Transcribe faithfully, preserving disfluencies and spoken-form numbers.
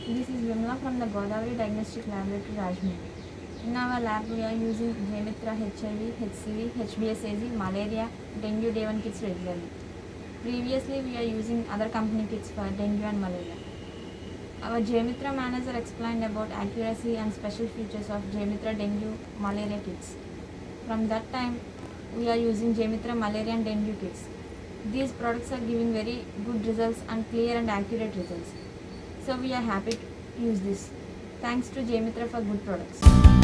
This is Vimla from the Godavari Diagnostic Laboratory, Rajmundry. In our lab, we are using J.Mitra H I V, H C V, HBsAg, malaria, dengue day one kits regularly. Previously, we are using other company kits for dengue and malaria. Our J.Mitra manager explained about accuracy and special features of J.Mitra dengue malaria kits. From that time, we are using J.Mitra malaria and dengue kits. These products are giving very good results and clear and accurate results. So we are happy to use this. Thanks to J.Mitra for good products.